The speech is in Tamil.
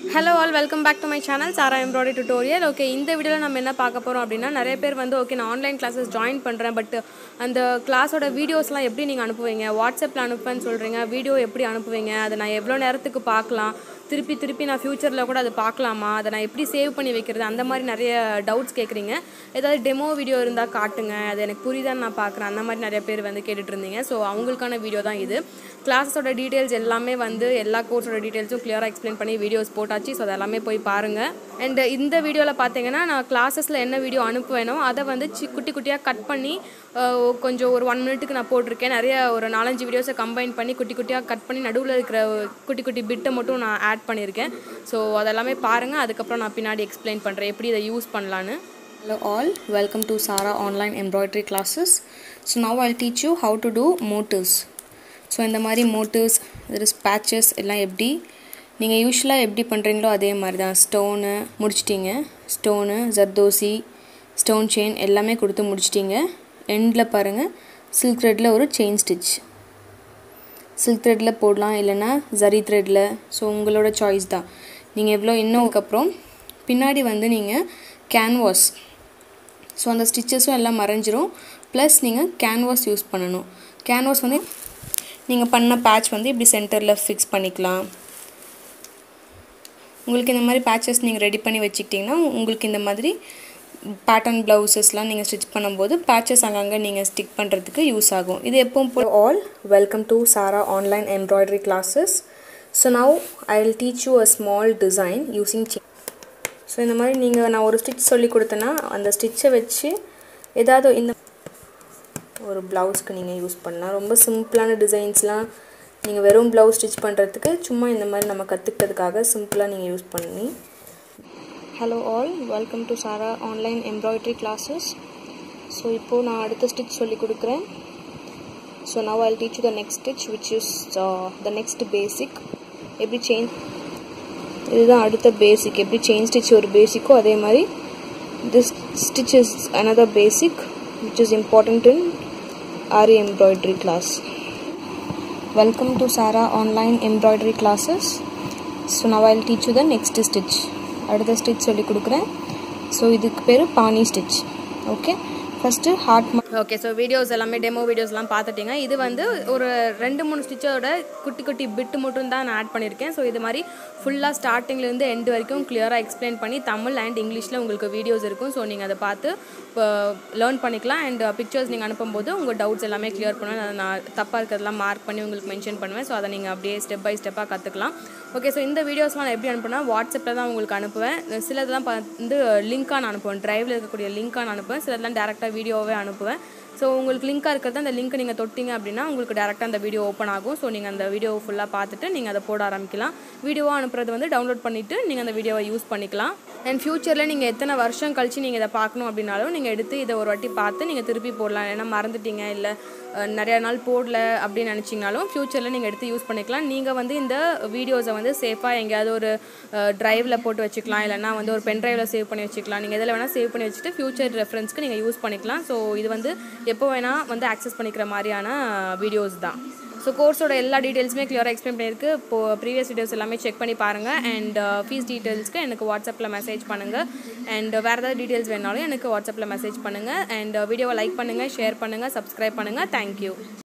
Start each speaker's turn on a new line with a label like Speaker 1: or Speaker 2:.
Speaker 1: Hello all, welcome back to my channel Sara Embroidery Tutorial. Okay, இந்த வீடியோல நம்ம என்ன பார்க்க போறோம் அப்படினா நிறைய பேர் வந்து ஓகே நான் ஆன்லைன் கிளாसेस ஜாயின் பண்றேன் பட் அந்த கிளாஸோட வீடியோஸ்லாம் எப்படி நீங்க அனுப்புவீங்க வாட்ஸ்அப்ல அனுப்புன்னு சொல்றீங்க வீடியோ எப்படி அனுப்புவீங்க அதை நான் எவ்வளவு நேரத்துக்கு பார்க்கலாம் திருப்பி நான் ஃபியூச்சர்ல கூட அதை பார்க்கலாமா அதை நான் எப்படி சேவ் பண்ணி வைக்கிறது அந்த மாதிரி நிறைய டவுட்ஸ் கேக்குறீங்க ஏதாவது டெமோ வீடியோ இருந்தா காட்டுங்க அது எனக்கு புரியுதான்னு நான் பார்க்கறேன் அந்த மாதிரி நிறைய பேர் வந்து கேட்டிட்டு இருந்தீங்க சோ அவங்களுக்கான வீடியோ தான் இது கிளாஸஸோட டீடைல்ஸ் எல்லாமே வந்து எல்லா கோர்ஸோட டீடைல்ஸும் கிளியரா எக்ஸ்பிளைன் பண்ணி வீடியோஸ் போட்டாச்சு சோ அதெல்லாம் போய் பாருங்க and இந்த வீடியோல பாத்தீங்கன்னா நான் கிளாसेसல என்ன வீடியோ அனுப்புவேனோ அத வந்து குட்டி குட்டியா கட் பண்ணி கொஞ்சம் ஒரு 1 மினிட்டுக்கு நான் போட்டுருக்கேன் நிறைய ஒரு 4-5 வீடியோஸை கம்பைன் பண்ணி குட்டி குட்டியா கட் பண்ணி நடுவுல இருக்கிற குட்டி பிட்டை மட்டும் நான் ஆட் பண்ணிருக்கேன் சோ அதெல்லாம் பாருங்க அதுக்கு அப்புறம் நான் பின்னாடி எக்ஸ்பிளைன் பண்றேன் எப்படி இத யூஸ் பண்ணலாம்னு Hello all, welcome to Sara online embroidery classes. So now I'll teach you how to do motifs. So இந்த மாதிரி motifs, there is patches எல்லாம் எப்படி நீங்க யூசுவலா எப்படி பண்றீங்களோ அதே மாதிரி தான் ஸ்டோன் முடிச்சிட்டீங்க ஸ்டோன் ஜர்தோசி ஸ்டோன் செயின் எல்லாமே கொடுத்து முடிச்சிட்டீங்க எண்ட்ல பாருங்க silk threadல ஒரு chain stitch silk threadல போடலாம் இல்லனா zari threadல சோ உங்களோட சாய்ஸ் தான் நீங்க எவ்வளவு இன்னும் அப்புறம் பின்னாடி வந்து நீங்க canvas சோ அந்த ஸ்டிச்சஸும் எல்லாம் மறைஞ்சிரும் ப்ளஸ் நீங்க canvas யூஸ் பண்ணனும் canvas வந்து நீங்க பண்ண patch வந்து இப்படி சென்டர்ல ஃபிக்ஸ் பண்ணிக்கலாம் உங்களுக்கு இந்த மாதிரி patches நீங்க ரெடி பண்ணி வெச்சிட்டீங்கன்னா உங்களுக்கு இந்த மாதிரி pattern blouses-லாம் நீங்க ஸ்டிட்ச் பண்ணும்போது patches அங்கங்க நீங்க ஸ்டிக் பண்றதுக்கு யூஸ் ஆகும் இது எப்பவும் போல all welcome to Sara online embroidery classes so now I will teach you a small design using so இந்த மாதிரி நீங்க நான் ஒரு ஸ்டிட்ச் சொல்லி கொடுத்தேனா அந்த ஸ்டிட்சை வெச்சு ஏதாவது இந்த ஒரு ப்лауஸ்க்கு நீங்க யூஸ் பண்ணலாம் ரொம்ப சிம்பிளான டிசைன்ஸ்லாம் நீங்க வெறும் ப்лауஸ் ஸ்டிட்ச் பண்றதுக்கு சும்மா இந்த மாதிரி நம்ம கத்துக்கிறதுக்காக சிம்பிளா நீங்க யூஸ் பண்ணி Hello all, welcome to Sara online embroidery classes. So இப்போ நான் அடுத்த ஸ்டிட்ச் சொல்லி கொடுக்கிறேன். So now I'll teach you the next stitch which is the next basic. எப்படி chain இதுதான் அடுத்த basic எப்படி chain stitch ஒரு basicோ அதே மாதிரி this stitch is another basic which is important in Ari embroidery class. Welcome to Sara online embroidery classes. So now I'll teach you the next stitch. அடுத்த ஸ்டிட்ச் சொல்லி கொடுக்கிறேன் சோ இதுக்கு பேரு பானி stitch okay first hard okay so videos எல்லாமே டெமோ வீடியோஸ்லாம் பார்த்துட்டீங்க இது வந்து ஒரு 2-3 ஸ்டிச்சோட குட்டி பிட் மட்டும் தான் நான் ஆட் பண்ணிருக்கேன் சோ இது மாதிரி ஃபுல்லா ஸ்டார்டிங்ல இருந்து எண்ட் வரைக்கும் கிளியரா எக்ஸ்பிளைன் பண்ணி தமிழ் and இங்கிலீஷ்ல உங்களுக்கு வீடியோஸ் இருக்கும் சோ நீங்க அத பார்த்து லேர்ன் பண்ணிக்கலாம் and pictures நீங்க அனுப்பும்போது உங்க டவுட்ஸ் எல்லாமே கிளியர் பண்ணுவேன் நான் தப்பா இருக்கதெல்லாம் மார்க் பண்ணி உங்களுக்கு மென்ஷன் பண்ணுவேன் சோ அத நீங்க அப்படியே ஸ்டெப் பை ஸ்டெப்பா கத்துக்கலாம் ஓகே சோ இந்த வீடியோஸ்லாம் நான் எப்படி அனுப்புனா வாட்ஸ்அப்ல தான் உங்களுக்கு அனுப்புவேன் சிலதெல்லாம் வந்து லிங்கா நான் அனுப்புவேன் டிரைவ்ல இருக்கக்கூடிய லிங்கா நான் அனுப்புவேன் சிலதெல்லாம் டைரக்ட்டா வீடியோவே அனுப்புவேன் சோ உங்களுக்கு லிங்கா இருக்குறது அந்த லிங்க் நீங்க தொட்டிங்க அப்படினா உங்களுக்கு டைரக்ட்டா அந்த வீடியோ ஓபன் ஆகும் சோ நீங்க அந்த வீடியோ ஃபுல்லா பார்த்துட்டு நீங்க அத போட ஆரம்பிக்கலாம் வீடியோவா அனுப்புறது வந்து டவுன்லோட் பண்ணிட்டு நீங்க அந்த வீடியோவை யூஸ் பண்ணிக்கலாம் and ஃபியூச்சர்ல நீங்க எத்தனை வருஷம் கழிச்சு நீங்க இத பார்க்கணும் அப்படினாலும் நீங்க எடுத்து இத ஒரு வாட்டி பார்த்து நீங்க திருப்பி போடலாம் ஏன்னா மறந்துட்டீங்க இல்ல நிறைய நாள் போடல அப்படி நினைச்சீங்கனாலும் ஃபியூச்சர்ல நீங்க எடுத்து யூஸ் பண்ணிக்கலாம் நீங்க வந்து இந்த வீடியோஸை வந்து சேஃபா எங்கயாவது ஒரு டிரைவ்ல போட்டு வச்சுக்கலாம் இல்லனா வந்து ஒரு பென் டிரைவ்ல சேவ் பண்ணி வச்சுக்கலாம் நீங்க எதல வேணா சேவ் பண்ணி வச்சிட்டு ஃபியூச்சர் ரெஃபரன்ஸ்க்கு நீங்க யூஸ் பண்ணிக்கலாம் சோ இது வந்து எப்போ வேணா வந்து அக்சஸ் பண்ணிக்கிற மாதிரியான வீடியோஸ் தான் சோ கோர்ஸோட எல்லா டீடைல்ஸ்மே கிளியரா எக்ஸ்பிளைன் பண்ணிருக்கு இப்போ previous வீடியோஸ் எல்லாமே செக் பண்ணி பாருங்க and ஃபீஸ் டீடைல்ஸ்க்கு எனக்கு வாட்ஸ்அப்ல மெசேஜ் பண்ணுங்க and வேற ஏதாவது டீடைல்ஸ் வேணாலும் எனக்கு வாட்ஸ்அப்ல மெசேஜ் பண்ணுங்க and வீடியோவை லைக் பண்ணுங்க ஷேர் பண்ணுங்க Subscribe பண்ணுங்க Thank you